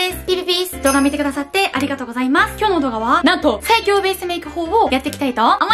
です。ピピピース。動画見てくださってありがとうございます。今日の動画は、なんと、最強ベースメイク法をやっていきたいと思います。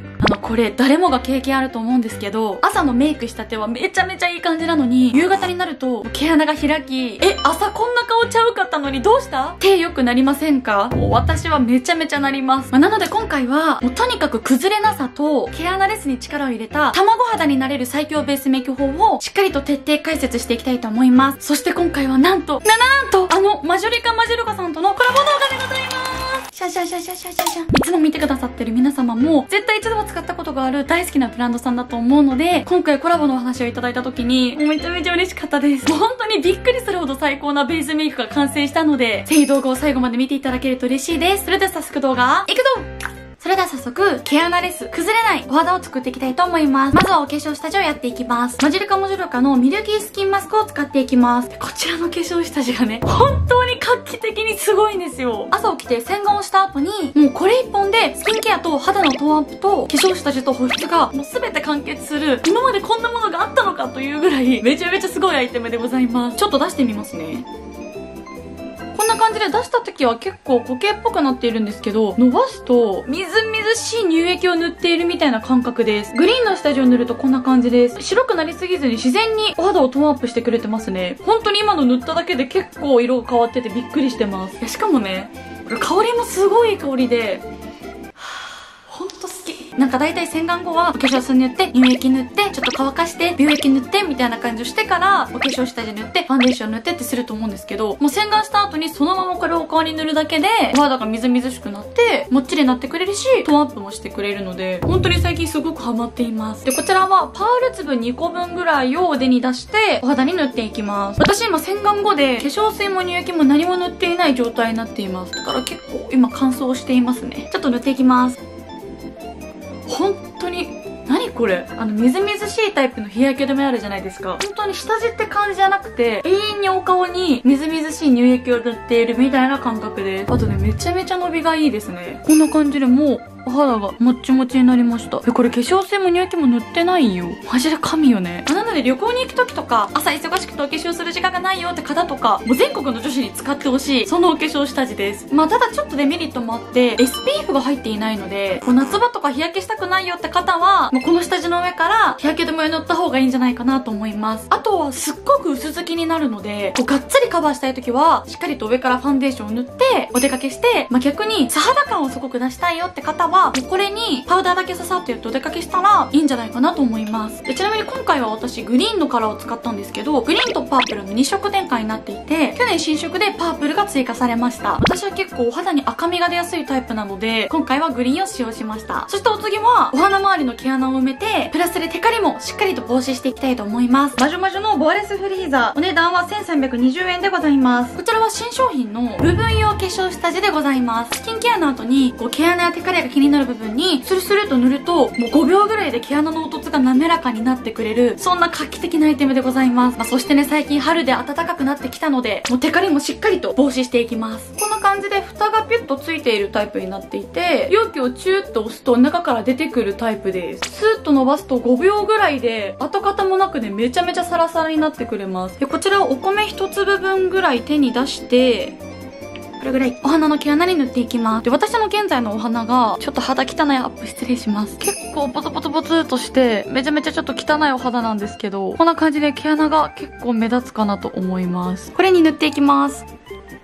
これ、誰もが経験あると思うんですけど、朝のメイクしたてはめちゃめちゃいい感じなのに、夕方になると、毛穴が開き、朝こんな顔ちゃうかったのにどうした手良くなりませんか？もう私はめちゃめちゃなります。なので今回は、もうとにかく崩れなさと、毛穴レスに力を入れた、卵肌になれる最強ベースメイク法を、しっかりと徹底解説していきたいと思います。そして今回はなんと、マジョリカさんとのコラボ動画でございます。シャンシャンシャンシャンシャンシャンシャン。いつも見てくださってる皆様も、絶対一度は使ったことがある大好きなブランドさんだと思うので、今回コラボのお話をいただいた時に、もうめちゃめちゃ嬉しかったです。もう本当にびっくりするほど最高なベースメイクが完成したので、ぜひ動画を最後まで見ていただけると嬉しいです。それでは早速動画、いくぞ！それでは早速、毛穴レス、崩れないお肌を作っていきたいと思います。まずはお化粧下地をやっていきます。マジルカのミルキースキンマスクを使っていきます。こちらの化粧下地がね、本当に画期的にすごいんですよ。朝起きて洗顔をした後に、もうこれ一本でスキンケアと肌のトーンアップと化粧下地と保湿がもう全て完結する、今までこんなものがあったのかというぐらい、めちゃめちゃすごいアイテムでございます。ちょっと出してみますね。こんな感じで出した時は結構固形っぽくなっているんですけど、伸ばすとみずみずしい乳液を塗っているみたいな感覚です。グリーンの下地を塗るとこんな感じです。白くなりすぎずに自然にお肌をトーンアップしてくれてますね。本当に今の塗っただけで結構色が変わっててびっくりしてます。しかもね、これ香りもすごい香りで、ほんと好き。なんか大体洗顔後はお化粧水塗って乳液塗ってちょっと乾かして美容液塗ってみたいな感じをしてからお化粧下地塗ってファンデーション塗ってってすると思うんですけど、もう洗顔した後にそのままこれをお顔に塗るだけでお肌がみずみずしくなってもっちりになってくれるしトーンアップもしてくれるので、本当に最近すごくハマっています。でこちらはパール粒2個分ぐらいを腕に出してお肌に塗っていきます。私今洗顔後で化粧水も乳液も何も塗っていない状態になっています。だから結構今乾燥していますね。ちょっと塗っていきます。本当に、何これ？みずみずしいタイプの日焼け止めあるじゃないですか。本当に下地って感じじゃなくて、永遠にお顔にみずみずしい乳液を塗っているみたいな感覚です。あとね、めちゃめちゃ伸びがいいですね。こんな感じでもう、お肌がもっちもちになりました。これ化粧水も乳液も塗ってないよ。マジで神よね。なので旅行に行く時とか、朝忙しくてお化粧する時間がないよって方とか、もう全国の女子に使ってほしい、そのお化粧下地です。ただちょっとデメリットもあって、SPF が入っていないので、夏場とか日焼けしたくないよって方は、もうこの下地の上から日焼け止めを塗った方がいいんじゃないかなと思います。あとはすっごく薄付きになるので、がっつりカバーしたい時は、しっかりと上からファンデーションを塗って、お出かけして、逆に素肌感をすごく出したいよって方は、これにパウダーだけささってやってお出かけしたらいいんじゃないかなと思います。ちなみに今回は私グリーンのカラーを使ったんですけど、グリーンとパープルの2色展開になっていて、去年新色でパープルが追加されました。私は結構お肌に赤みが出やすいタイプなので、今回はグリーンを使用しました。そしてお次はお鼻周りの毛穴を埋めて、プラスでテカリもしっかりと防止していきたいと思います。マジョマジョのボアレスフリーザー、お値段は1320円でございます。こちらは新商品の部分用化粧下地でございます。スキンケアの後に毛穴やテカリが気になる部分にスルスルと塗ると、もう5秒ぐらいで毛穴の凹凸が滑らかになってくれる、そんな画期的なアイテムでございます。そしてね、最近春で暖かくなってきたので、もうテカリもしっかりと防止していきます。こんな感じで蓋がピュッとついているタイプになっていて、容器をチューッと押すと中から出てくるタイプです。スーッと伸ばすと5秒ぐらいで、跡形もなくね、めちゃめちゃサラサラになってくれます。で、こちらをお米1粒分ぐらい手に出して、これぐらいお花の毛穴に塗っていきます。で、私の現在のお花がちょっと肌汚いアップ失礼します。結構ポツポツポツとしてめちゃめちゃちょっと汚いお肌なんですけど、こんな感じで毛穴が結構目立つかなと思います。これに塗っていきます。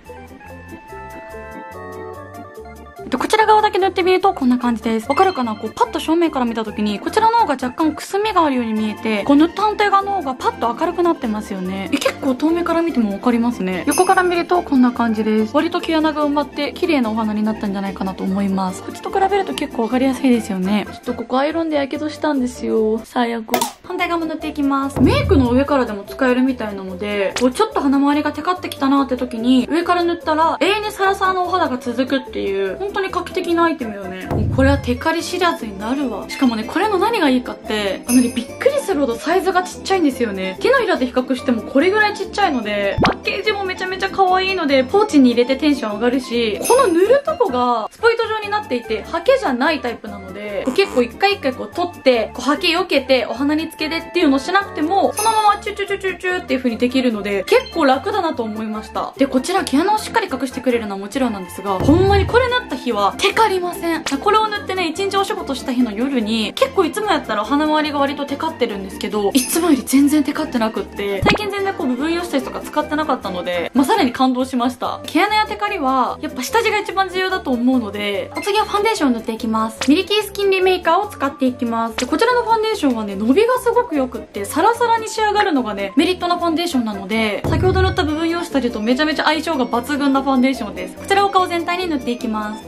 こちら側だけ塗ってみるとこんな感じです。わかるかな？パッと正面から見た時にこちらの方が若干くすみがあるように見えて、塗った反対側の方がパッと明るくなってますよね。結構遠目から見てもわかりますね。横から見るとこんな感じです。割と毛穴が埋まって綺麗なお花になったんじゃないかなと思います。こっちと比べると結構わかりやすいですよね。ちょっとここアイロンでやけどしたんですよ。最悪。反対側も塗っていきます。メイクの上からでも使えるみたいなので、ちょっと鼻周りがテカってきたなって時に上から塗ったら永遠にサラサラのお肌が続くっていう、本当に画期的なアイテムよね。もうこれはテカリ知らずになるわ。しかもね、これの何がいいかって、びっくりするほどサイズがちっちゃいんですよね。手のひらで比較してもこれぐらいちっちゃいので、パッケージもめちゃめちゃ可愛いので、ポーチに入れてテンション上がるし、この塗るとこがスポイト状になっていて、ハケじゃないタイプなので、 結構一回一回こう取って、こうハケ避けて、お花につけてっていうのをしなくても、そのままチュチュチュチュチュっていう風にできるので、結構楽だなと思いました。で、こちら毛穴をしっかり隠してくれるのはもちろんなんですが、ほんまにこれ塗った日はテカりません。これを塗ってね、一日お仕事した日の夜に、結構いつもやったら鼻周りが割とテカってるんですけど、いつもより全然テカってなくって、最近全然こう部分用下地とか使ってなかったので、さらに感動しました。毛穴やテカリは、やっぱ下地が一番重要だと思うので、お次はファンデーションを塗っていきます。ミルキースキンリメーカーを使っていきます。で、こちらのファンデーションはね、伸びがすごく良くって、サラサラに仕上がるのがね、メリットなファンデーションなので、先ほど塗った部分用下地とめちゃめちゃ相性が抜群なファンデーションです。こちらを顔全体に塗っていきます。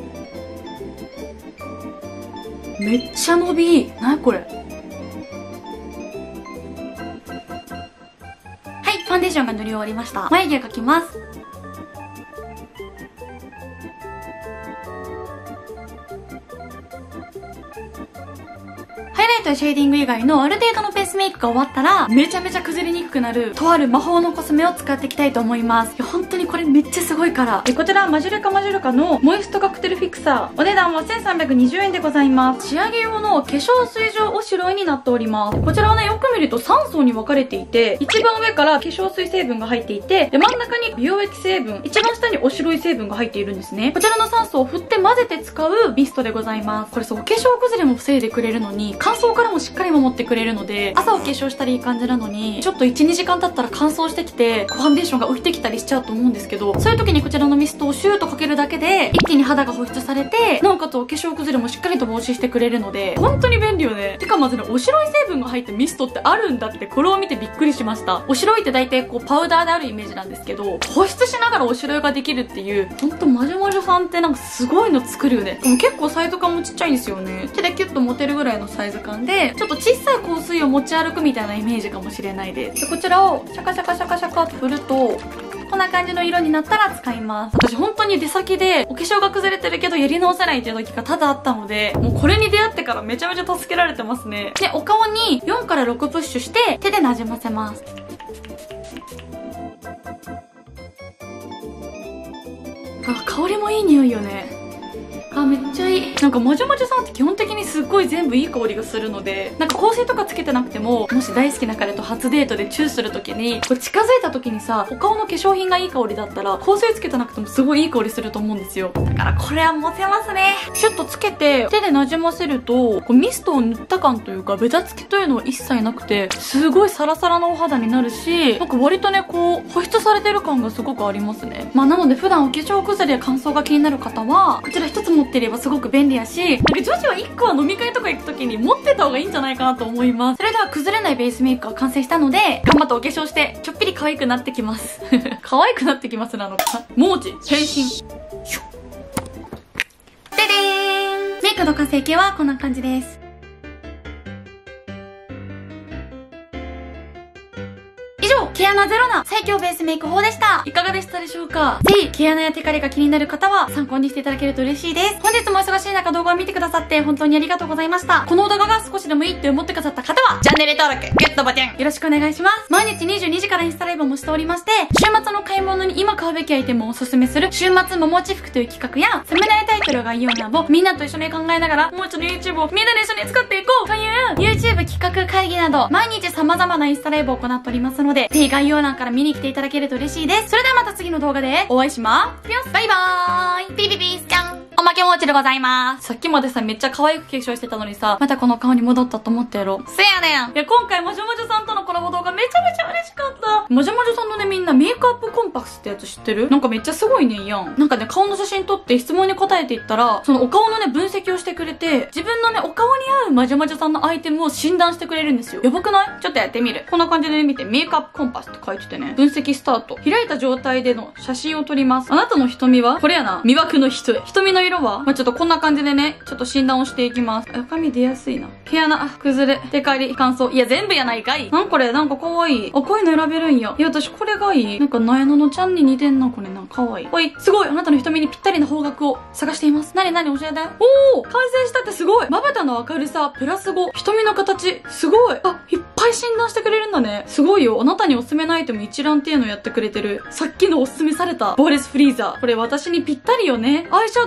めっちゃ伸びいい。なにこれ。はい、ファンデーションが塗り終わりました。眉毛を描きます。ハイライトやシェーディング以外のある程度のベースメイクが終わったら、めちゃめちゃ崩れにくくなる、とある魔法のコスメを使っていきたいと思います。いや、本当にこれめっちゃすごいから。こちらはマジュルカのモイストカクテルフィクサー。お値段は1320円でございます。仕上げ用の化粧水状おしろいになっております。こちらはね、よく見ると3層に分かれていて、一番上から化粧水成分が入っていて、で、真ん中に美容液成分、一番下におしろい成分が入っているんですね。こちらの3層を振って混ぜて使うミストでございます。これそう、お化粧崩れも防いでくれるのに、乾燥からもしっかり守ってくれるので、朝お化粧したらいい感じなのに、ちょっと 1,2 時間経ったら乾燥してきて、ファンデーションが浮いてきたりしちゃうと思うんですけど、そういう時にこちらのミストをシューッとかけるだけで、一気に肌が保湿されて、なおかつお化粧崩れもしっかりと防止してくれるので、本当に便利よね。てかまずね、おしろい成分が入ったミストってあるんだって、これを見てびっくりしました。おしろいって大体こうパウダーであるイメージなんですけど、保湿しながらおしろいができるっていう、ほんとマジョさんってなんかすごいの作るよね。でも結構サイズ感もちっちゃいんですよね。手でキュッと持てるぐらいのサイズ感で、ちょっと小さい香水を持ち歩くみたいなイメージかもしれないです。で、こちらをシャカシャカシャカシャカと振ると、こんな感じの色になったら使います。私本当に出先でお化粧が崩れてるけどやり直せないっていう時が多々あったので、もうこれに出会ってからめちゃめちゃ助けられてますね。で、お顔に4から6プッシュして手でなじませます。あ、香りもいい匂いよね。あ、めっちゃいい。なんかもじゃもじゃさんって基本的にすっごい全部いい香りがするので、なんか香水とかつけてなくても、もし大好きな彼と初デートでチューするときに、こう近づいたときにさ、お顔の化粧品がいい香りだったら、香水つけてなくてもすごいいい香りすると思うんですよ。だからこれはモテますね。シュッとつけて、手でなじませると、こうミストを塗った感というか、ベタつきというのは一切なくて、すごいサラサラのお肌になるし、なんか割とね、こう、保湿されてる感がすごくありますね。まあなので普段お化粧崩れや乾燥が気になる方は、こちら一つ持っていればすごく便利やし、なんか女子は1個は飲み会とか行く時に持ってた方がいいんじゃないかなと思います。それでは崩れないベースメイクが完成したので、頑張ってお化粧して、ちょっぴり可愛くなってきます。可愛くなってきますなのか。もうち、変身。ででーん。メイクの完成形はこんな感じです。以上、毛穴ゼロな最強ベースメイク法でした。いかがでしたでしょうか？ぜひ、毛穴やテカリが気になる方は参考にしていただけると嬉しいです。本日もお忙しい中動画を見てくださって本当にありがとうございました。この動画が少しでもいいって思ってくださった方は、チャンネル登録、グッドボタン、よろしくお願いします。毎日22時からインスタライブもしておりまして、週末の買い物に今買うべきアイテムをおすすめする週末ももち服という企画や、サムネタイトルがいいようなをみんなと一緒に考えながら、もうちょっと YouTube をみんなで一緒に作っていこうという YouTube 企画会議など、毎日様々なインスタライブを行っておりますので、ぜひ概要欄から見に来ていただけると嬉しいです。それではまた次の動画でお会いします。バイバーイ。ピピピースキャン。おまけもちでございます。さっきまでさ、めっちゃ可愛く化粧してたのにさ、またこの顔に戻ったと思ってやろ。せやねん。いや、今回もじょもじょさんとのコラボ動画めちゃめちゃ嬉しかった。もじょもじょさんのね、みんなメイクアップコンパスってやつ知ってる？なんかめっちゃすごいねんやん。なんかね、顔の写真撮って質問に答えていったら、そのお顔のね、分析をしてくれて、自分のね、お顔に合うまじょまじょさんのアイテムを診断してくれるんですよ。やばくない？ちょっとやってみる。こんな感じでね、見て、メイクアップコンパスって書いててね、分析スタート。開いた状態での写真を撮ります。あなたの瞳はこれやな。魅惑の人へ。瞳の色はちょっとこんな感じでね、ちょっと診断をしていきます。赤み出やすいな。毛穴、崩れ、テカリ、乾燥。いや、全部やないかい。なんこれ、なんか可愛い。あ、こういうの選べるんや。いや、私これがいい。なんか、なえののちゃんに似てんな、これな。可愛い。おい、すごい。あなたの瞳にぴったりな方角を探しています。なになに教えて。おー、完成したってすごい。まぶたの明るさ、プラス5。瞳の形、すごい。あ、いっぱい診断してくれるんだね。すごいよ。あなたにおすすめのアイテム一覧っていうのをやってくれてる。さっきのおすすめされたボーレスフリーザー。これ私にぴったりよね。アイシャドウも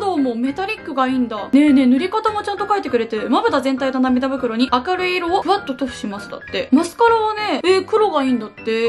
メタリックがいいんだ。ねえねえ、塗り方もちゃんと書いてくれてる。まぶた全体と涙袋に明るい色をふわっと塗布しますだって。マスカラはね、黒がいいんだって。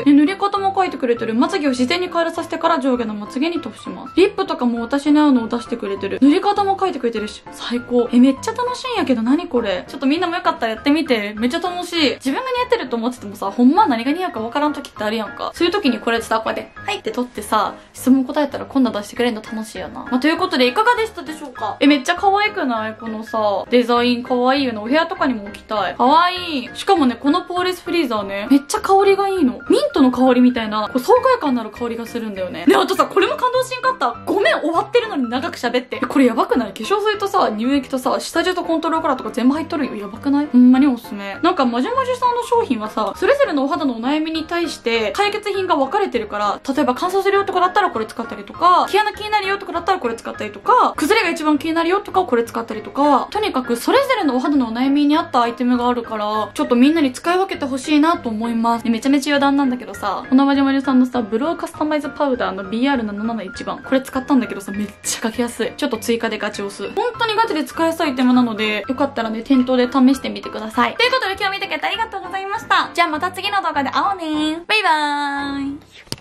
塗り方も書いてくれてる。まつげを自然にカールさせてから上下のまつげに塗布します。リップとかも私に合うのを出してくれてる。塗り方も書いてくれてるし、最高。めっちゃ楽しいんやけど、何これ。ちょっとみんなもよかったらやってみて。めっちゃ楽しい。自分が似合ってると思っててもさ、ほんま何が似合うかわからん時ってあるやんか。そういう時にこれさ、こうやって、はいって取ってさ、質問答えたらこんな出してくれるの楽しいよな。ということで、いかがでしたでしょうか？めっちゃ可愛くないこのさ、デザイン可愛いよね。お部屋とかにも置きたい。可愛い。しかもね、このポーレスフリーザーね、めっちゃ香りがいいの。ミントの香りみたいな、爽快感のある香りがするんだよね。で、あとさ、これも感動しんかった。ごめん、終わってるのに長く喋って。これやばくない？化粧水とさ、乳液とさ、下地とコントロールカラーとか全部入っとるよ。やばくない？ほんまにおすすめ。なんか、まじまじさんの商品はさ、それぞれのお肌のお悩みに対して解決品が分かれてるから、例えば乾燥するよとかだったらこれ使ったりとか、毛穴気になるよとかだったらこれ使ったりとか、崩れが一番気になるよとかこれ使ったりとか、とにかくそれぞれのお肌のお悩みに合ったアイテムがあるから、ちょっとみんなに使い分けてほしいなと思います。めちゃめちゃ余談なんだけどさ、このまじまじさんのさ、ブローカスタマイズパウダーの BR771 番。これ使ったんだけどさ、めっちゃ書きやすい。ちょっと追加でガチ押す。本当にガチで使いやすいアイテムなので、よかったらね、店頭で試してみてください。ということで今日見てくれてありがとうございました。じゃあまた次の動画で会おうねー。バイバーイ。